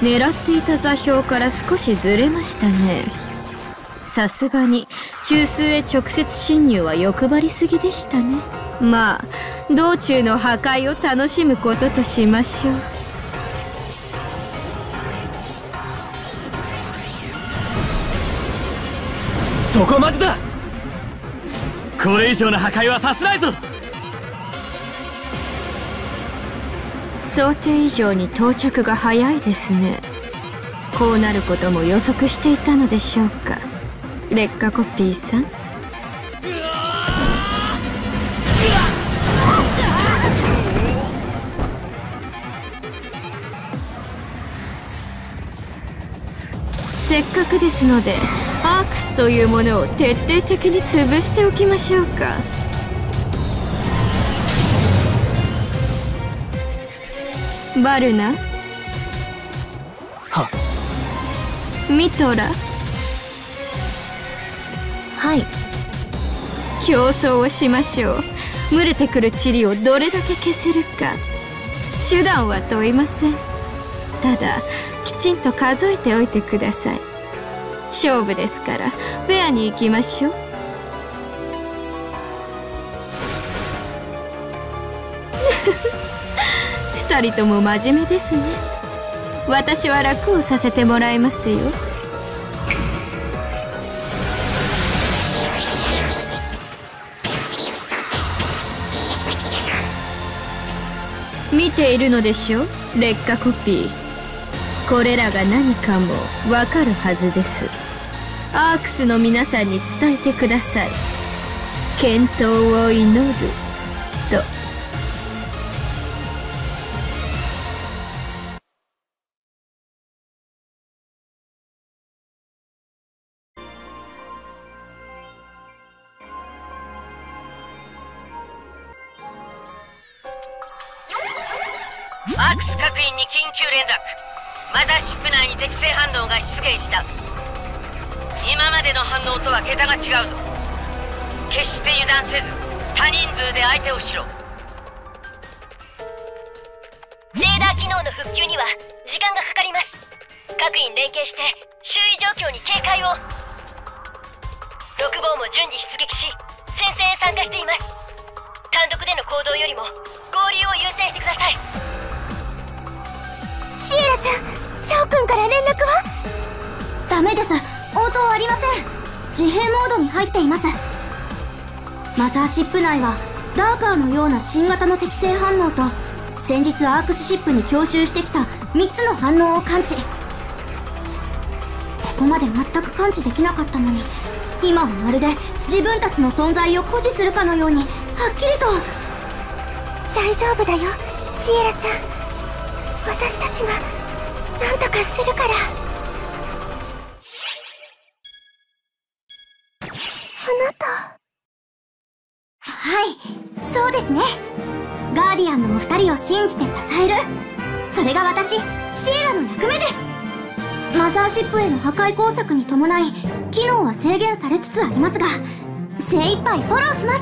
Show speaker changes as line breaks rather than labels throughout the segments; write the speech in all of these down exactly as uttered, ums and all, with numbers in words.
狙っていた座標から少しずれましたね。さすがに中枢へ直接侵入は欲張りすぎでしたね。まあ道中の破壊を楽しむこととしましょう。
そこまでだ。これ以上の破壊はさせないぞ。
想定以上に到着が早いですね。こうなることも予測していたのでしょうか、劣化コピーさん。せっかくですのでアークスというものを徹底的に潰しておきましょうか。バルナ、
は
ミトラ、
はい。
競争をしましょう。群れてくる塵をどれだけ消せるか。手段は問いません。ただきちんと数えておいてください。勝負ですからフェアに行きましょう。二人とも真面目ですね。私は楽をさせてもらいますよ。見ているのでしょ、劣化コピー。これらが何かもわかるはずです。アークスの皆さんに伝えてください。健闘を祈ると。
アークス各員に緊急連絡。マザーシップ内に適正反応が出現した。今までの反応とは桁が違うぞ。決して油断せず多人数で相手をしろ。
レーダー機能の復旧には時間がかかります。各員連携して周囲状況に警戒を。六房も順次出撃し戦線へ参加しています。単独での行動よりも合流を優先してください。
シエラちゃん、シャオくんから連絡は？
ダメです。応答ありません。自閉モードに入っています。マザーシップ内はダーカーのような新型の適正反応と先日アークスシップに強襲してきたみっつの反応を感知。ここまで全く感知できなかったのに、今はまるで自分たちの存在を誇示するかのようにはっきりと。
大丈夫だよシエラちゃん、私たちが何とかするから。あなた。
はい、そうですね。ガーディアンのお二人を信じて支える、それが私シエラの役目です。マザーシップへの破壊工作に伴い機能は制限されつつありますが、精一杯フォローします。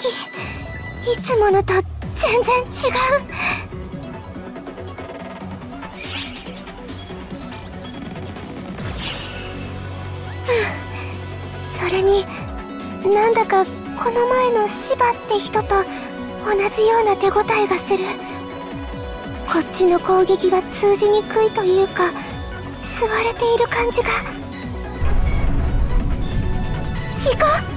いつものと全然違う。それになんだかこの前のシバって人と同じような手応えがする。こっちの攻撃が通じにくいというか、吸われている感じが。行こう。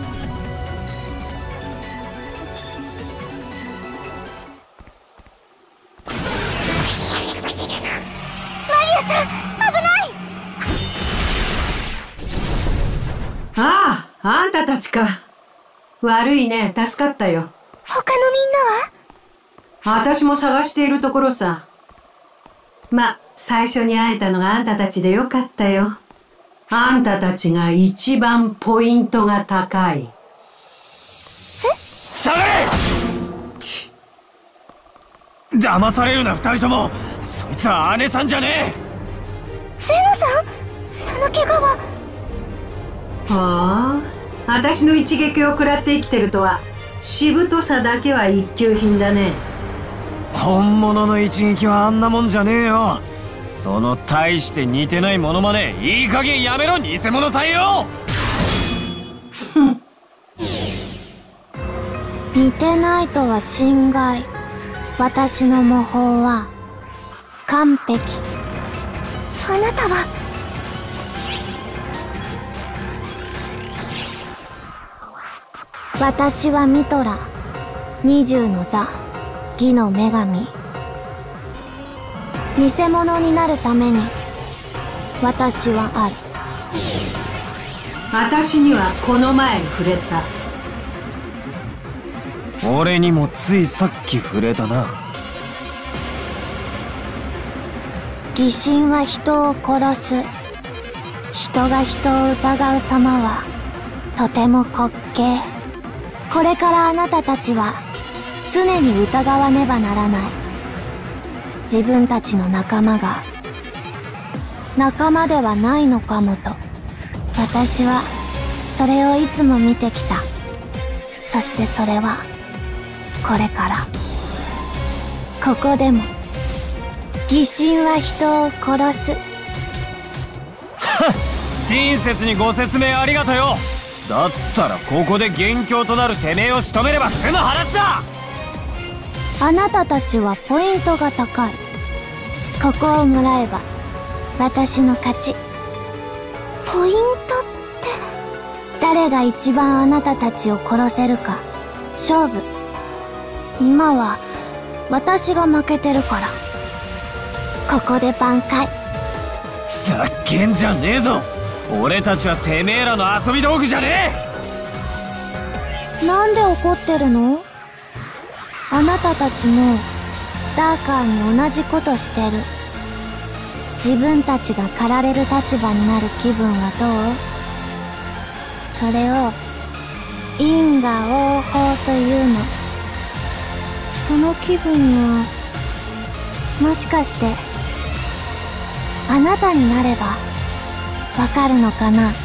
マリアさん、危ない。
ああ、あんたたちか。悪いね、助かったよ。
他のみんなは？
私も探しているところさ。ま、最初に会えたのがあんたたちでよかったよ。あんたたちが一番ポイントが高い。え？
下がれ！ち騙されるな、二人とも。そいつは姉さんじゃねえ。
ゼノさん、その怪我は？
はあ、私の一撃を食らって生きてるとは、しぶとさだけは一級品だね。
本物の一撃はあんなもんじゃねえよ。その大して似てないモノマネ、いい加減やめろ、偽物さんよ。
似てないとは心外。私の模倣は完璧。
あなたは？
私はミトラ、二十の座、義の女神。偽物になるために私はある。
私にはこの前触れた。
俺にもついさっき触れたな。
疑心は人を殺す。人が人を疑う様はとても滑稽。これからあなたたちは常に疑わねばならない。自分たちの仲間が仲間ではないのかもと。私はそれをいつも見てきた。そしてそれはこれからここでも疑心は人を殺す。
親切にご説明ありがとよ。だったらここで元凶となるてめえを仕留めれば済む話だ。
あなたたちはポイントが高い。ここをもらえば私の勝ち。
ポイントって？
誰が一番あなたたちを殺せるか勝負。今は私が負けてるから。ここで挽回。
ざっけんじゃねえぞ。俺たちはてめえらの遊び道具じゃね
え。なんで怒ってるの？あなたたちもダーカーに同じことしてる。自分たちが狩られる立場になる気分はどう？それを因果応報というの。その気分はもしかしてあなたになればわかるのかな？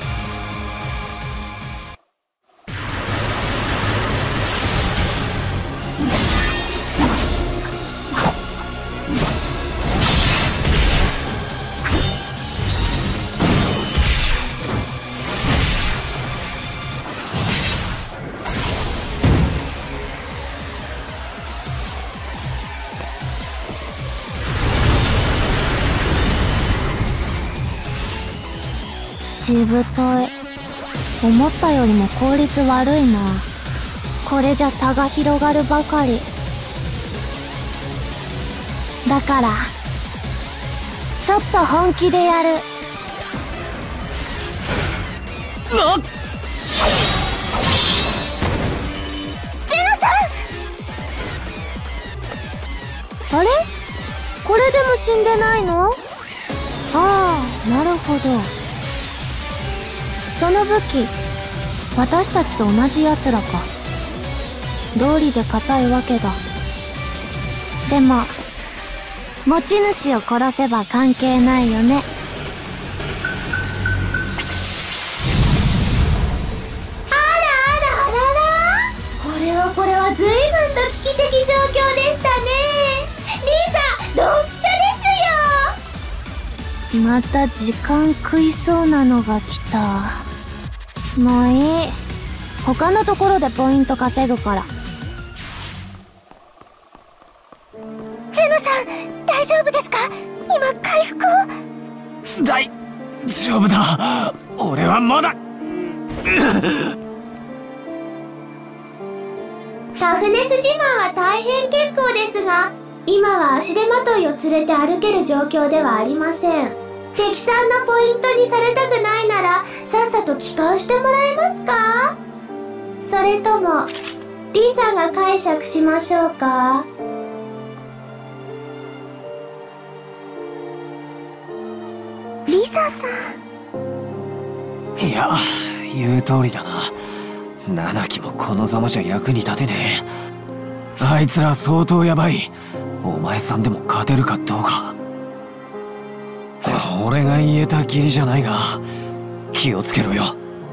しぶとい。思ったよりも効率悪いな。これじゃ差が広がるばかり。だからちょっと本気でやる。
なっ！
ゼノさ
ん！あれ？これでも死んでないの？ああ、なるほど。その武器、私たちと同じ奴らか。道理で硬いわけだ。でも持ち主を殺せば関係ないよね。あらあらあらら、これ
また時間食いそうなのが来た。もういい。他のところでポイント稼ぐから。ゼノさん、大丈夫ですか？今回復を。
大丈夫だ。俺はまだ
タフネス自慢は大変結構ですが、今は足手まといを連れて歩ける状況ではありません。敵さんのポイントにされたくないならさっさと帰還してもらえますか？それともリサが解釈しましょうか？リサさん。
いや、言う通りだな。七木もこのざまじゃ役に立てねえ。あいつら相当ヤバい。お前さんでも勝てるかどうか。俺が言えたきりじゃないが気をつけろよ。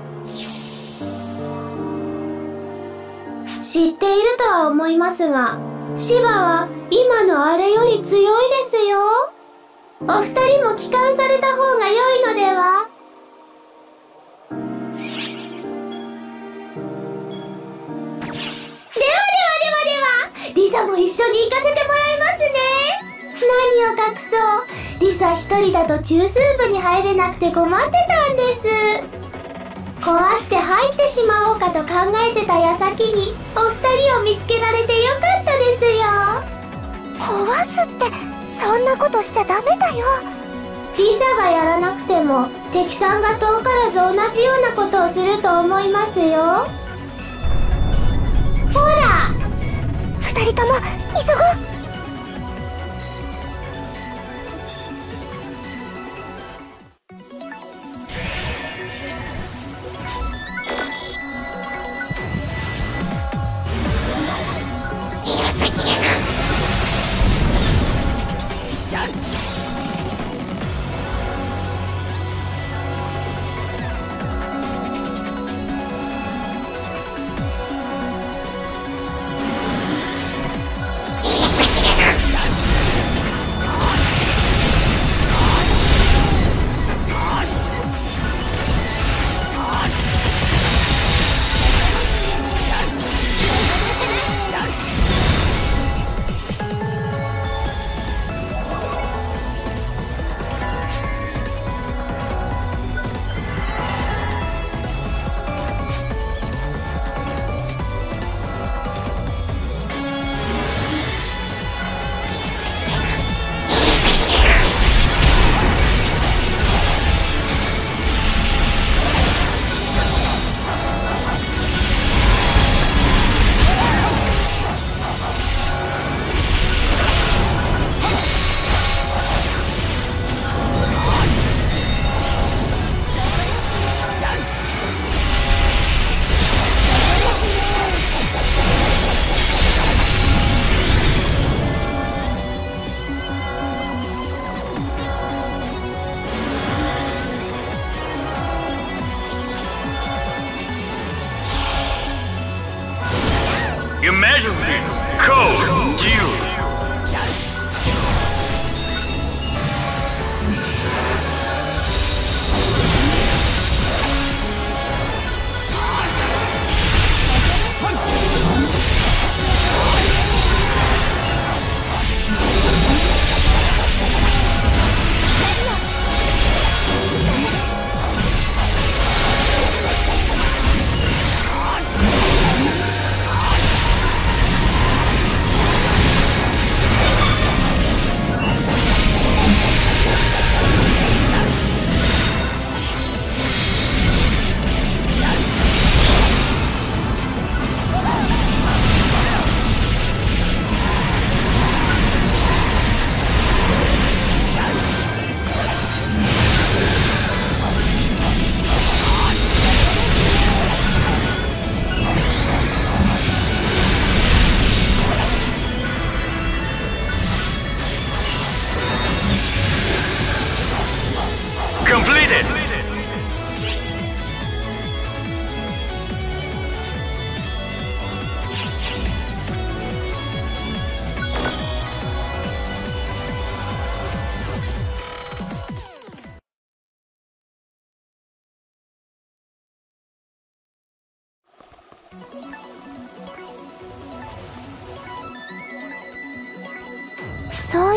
知っているとは思いますが、シバは今のあれより強いですよ。お二人も帰還された方が良いのでは？ではではではでは、リサも一緒に行かせてもらいますね。何を隠そう、リサ一人だと中枢部に入れなくて困ってたんです。壊して入ってしまおうかと考えてた矢先にお二人を見つけられてよかったですよ。壊すってそんなことしちゃダメだよ。リサがやらなくても敵さんが遠からず同じようなことをすると思いますよ。ほら、二人とも急ごう。
Emergency Code Zero.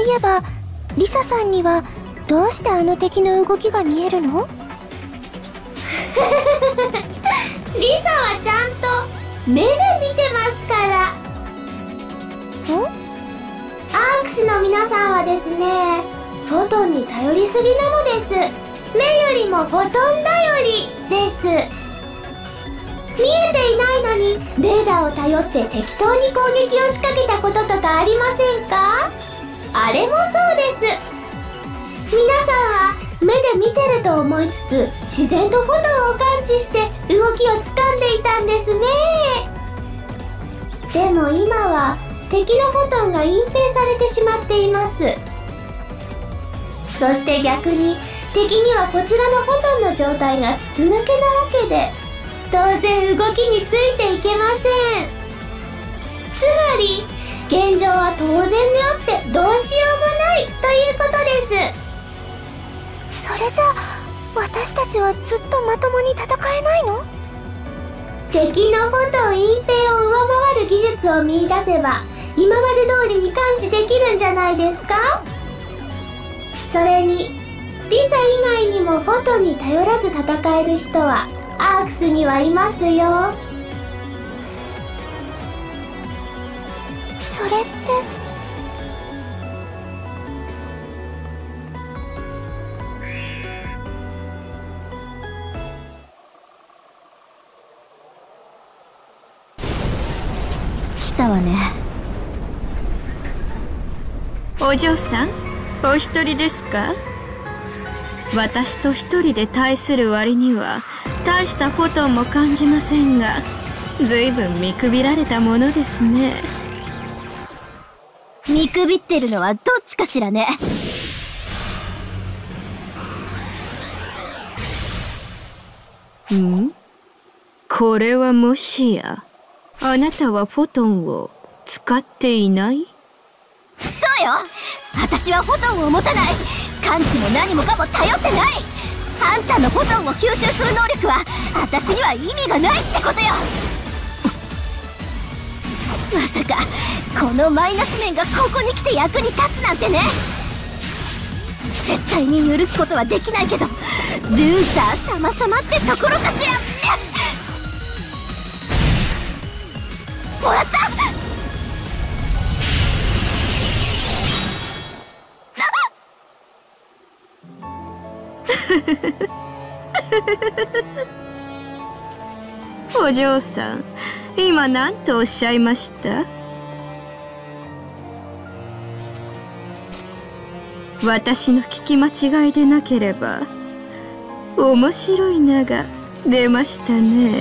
いえばリサさんにはどうしてあの敵の動きが見えるの？
リサはちゃんと目で見てますから。
ん？
アークスの皆さんはですね、フォトンに頼りすぎなのです。目よりもフォトン頼りです。見えていないのにレーダーを頼って適当に攻撃を仕掛けたこととかありませんか？あれもそうです。皆さんは目で見てると思いつつ自然とフォトンを感知して動きをつかんでいたんですね。でも今は敵のフォトンが隠蔽されてしまっています。そして逆に敵にはこちらのフォトンの状態が筒抜けなわけで当然動きについていけません。つまり現状は当然であってどうしようもないということです。
それじゃあ私たちはずっとまともに戦えないの？
敵のフォトン隠蔽を上回る技術を見出せば今まで通りに感知できるんじゃないですか？それにリサ以外にもフォトンに頼らず戦える人はアークスにはいますよ。
それって
来たわね。
お嬢さん、お一人ですか？私と一人で対する割には大したフォトンも感じませんが、ずいぶん見くびられたものですね。
見くびってるのはどっちかしらね。
ん？これはもしやあなたはフォトンを使っていない？
そうよ、私はフォトンを持たない。感知も何もかも頼ってない。あんたのフォトンを吸収する能力は私には意味がないってことよ。まさかこのマイナス面がここに来て役に立つなんてね。絶対に許すことはできないけどルーサー様様ってところかしら。もらった。
お嬢さん、今何とおっしゃいました？私の聞き間違いでなければ面白い名が出ましたね。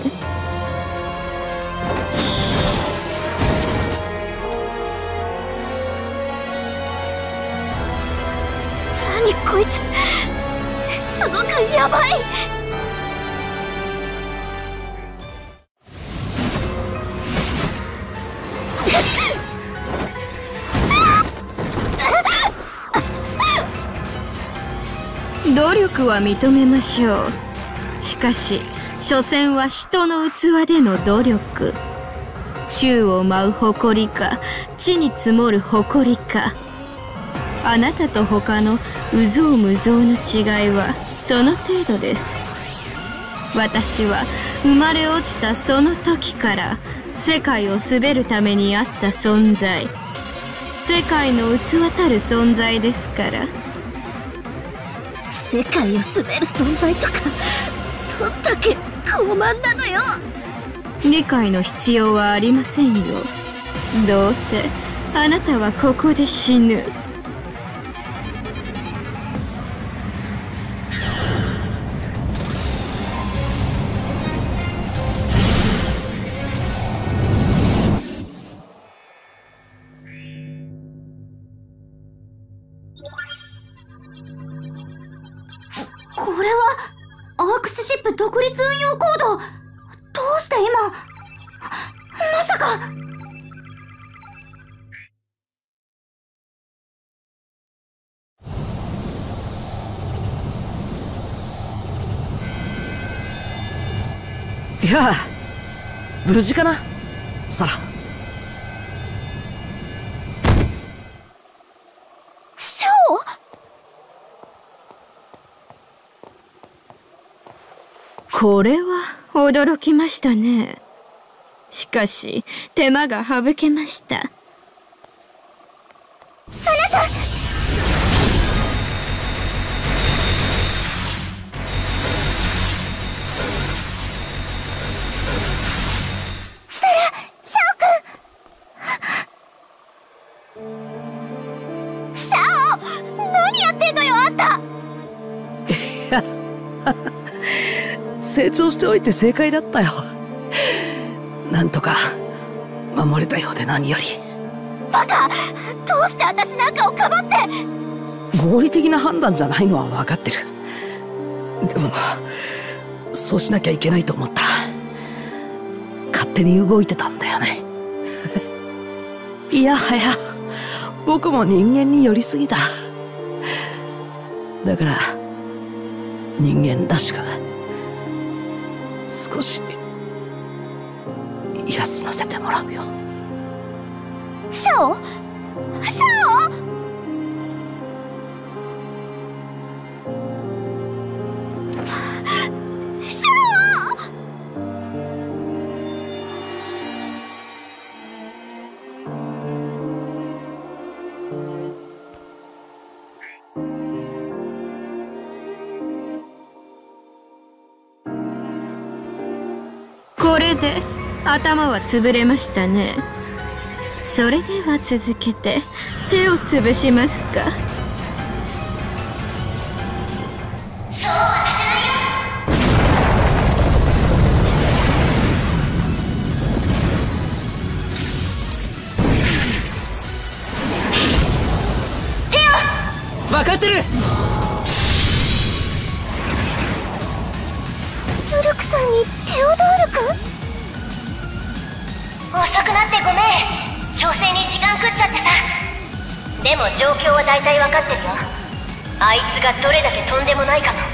何こいつ、すごくヤバい。
努力は認めましょう。しかし所詮は人の器での努力。宙を舞う誇りか地に積もる誇りか、あなたと他の有象無象の違いはその程度です。私は生まれ落ちたその時から世界を滑るためにあった存在、世界の器たる存在ですから。
世界を滑る存在とかどんだけ傲慢なのよ。
理解の必要はありませんよ。どうせあなたはここで死ぬ。
これはアークスシップ独立運用コード。どうして今、まさか。
いや、無事かな、サラ。
これは驚きましたね。しかし手間が省けました。あな
た
成長しておいて正解だったよ。なんとか守れたようで何より。
バカ！どうして私なんかをかばって。
合理的な判断じゃないのは分かってる。でもそうしなきゃいけないと思ったら勝手に動いてたんだよね。いやはや僕も人間に寄りすぎた。だから人間らしく少し休ませてもらうよ。
シャオ？シャオ？シャオ！
これで頭は潰れましたね。それでは続けて手を潰しますか。
そうはさせないよ。手を。
分かってる。
ウルクさんにテオドール君？
遅くなってごめん。調整に時間食っちゃってさ。でも状況は大体分かってるよ。あいつがどれだけとんでもないかも。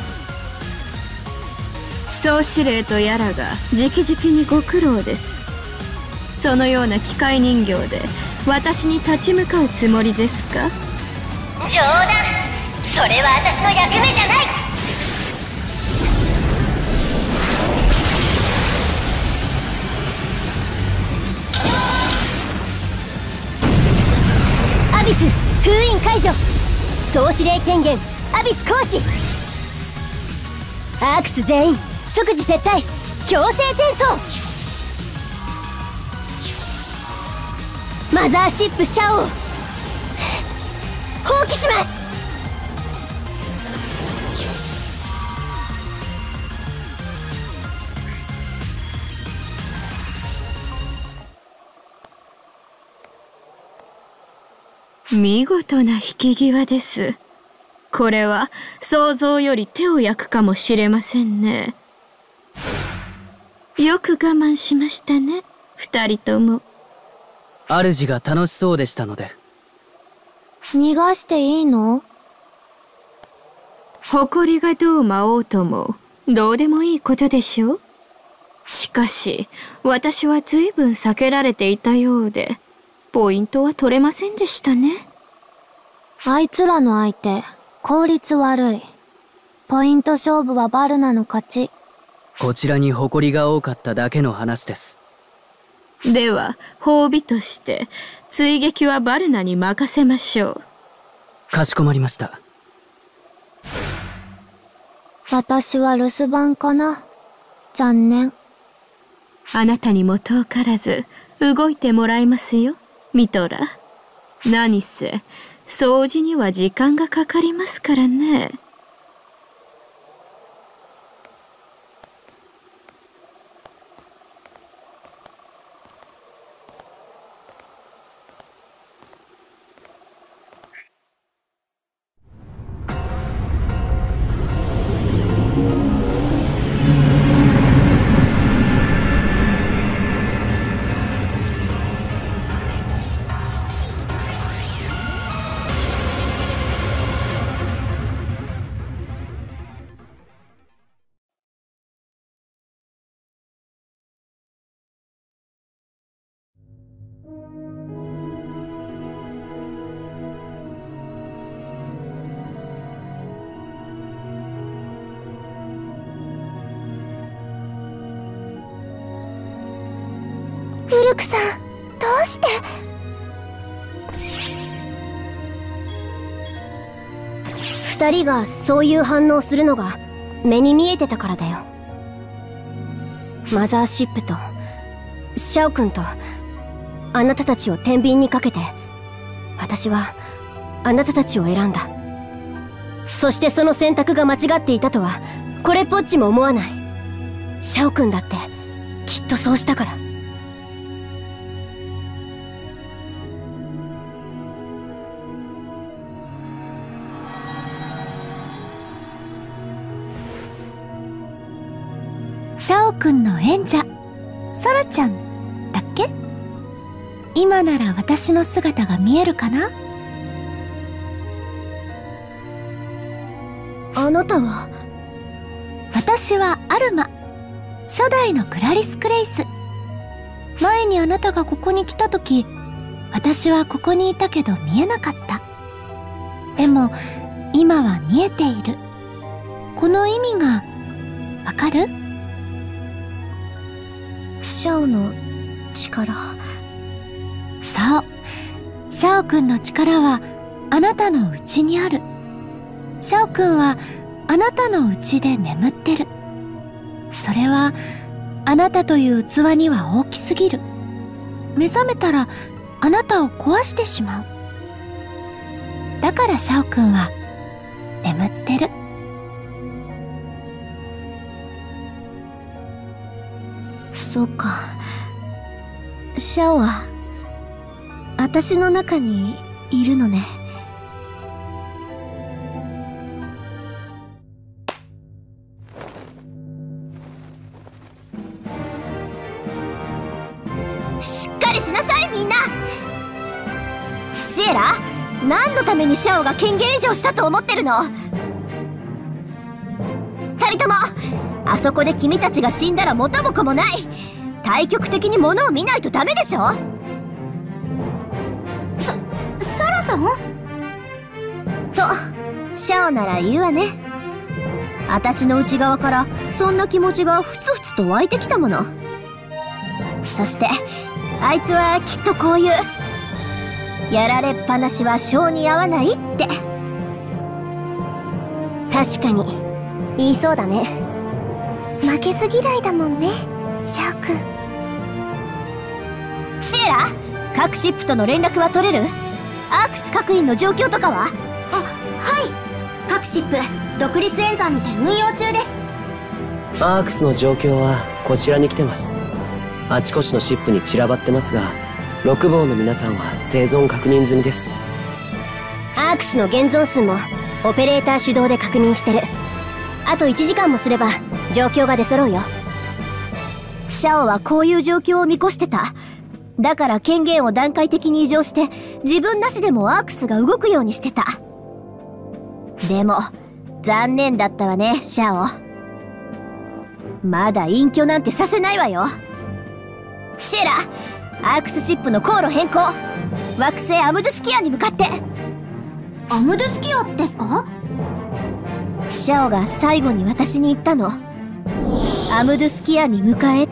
総司令とやらが直々にご苦労です。そのような機械人形で私に立ち向かうつもりですか？
冗談。それは私の役目じゃない。アビス封印解除。総司令権限アビス行使。アークス全員即時撤退。強制転送。マザーシップシャオを放棄します。
見事な引き際です。これは想像より手を焼くかもしれませんね。よく我慢しましたね、二人とも。
主が楽しそうでしたので。
逃がしていいの？
誇りがどう舞おうともどうでもいいことでしょう。しかし私は随分避けられていたようでポイントは取れませんでしたね。
あいつらの相手効率悪い。ポイント勝負はバルナの勝ち。
こちらに誇りが多かっただけの話です。
では褒美として追撃はバルナに任せましょう。
かしこまりました。
私は留守番かな。残念。
あなたにも遠からず動いてもらいますよ、ミトラ。何せ掃除には時間がかかりますからね。
ルクさん、どうして？
二人がそういう反応するのが目に見えてたからだよ。マザーシップとシャオ君とあなたたちを天秤にかけて、私はあなたたちを選んだ。そしてその選択が間違っていたとはこれっぽっちも思わない。シャオ君だってきっとそうしたから。
シャオくんの演者、ソラちゃんだっけ？今なら私の姿が見えるかな？
あなたは？
私はアルマ、初代のクラリス・クレイス。前にあなたがここに来た時、私はここにいたけど見えなかった。でも今は見えている。この意味がわかる？
シャオの力。
そう、シャオくんの力はあなたの内にある。シャオくんはあなたの内で眠ってる。それはあなたという器には大きすぎる。目覚めたらあなたを壊してしまう。だからシャオくんは眠ってる。
そうか。シャオは私の中にいるのね。しっかりしなさいみんな。シエラ、何のためにシャオが権限移譲したと思ってるの？二人ともあそこで君たちが死んだら元も子もない。対極的に物を見ないとダメでしょ。そ、サラさん？と、シャオなら言うわね。私の内側からそんな気持ちがふつふつと湧いてきたもの。そしてあいつはきっとこういう、やられっぱなしは性に合わないって。確かに言いそうだね。
負けず嫌いだもんね、シャオくん。
シエラ、各シップとの連絡は取れる？アークス各員の状況とかは？あ、はい。各シップ独立演算にて運用中です。
アークスの状況はこちらに来てます。あちこちのシップに散らばってますが、六房の皆さんは生存確認済みです。
アークスの現存数もオペレーター主導で確認してる。あといちじかんもすれば状況が出揃うよ。シャオはこういう状況を見越してた。だから権限を段階的に移譲して自分なしでもアークスが動くようにしてた。でも残念だったわね、シャオ。まだ隠居なんてさせないわよ。シエラ、アークスシップの航路変更。惑星アムドゥスキアに向かって。アムドゥスキアですか？シャオが最後に私に言ったの。アムドゥスキアに向かえって。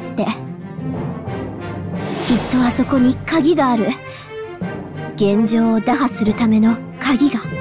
きっとあそこに鍵がある。現状を打破するための鍵が。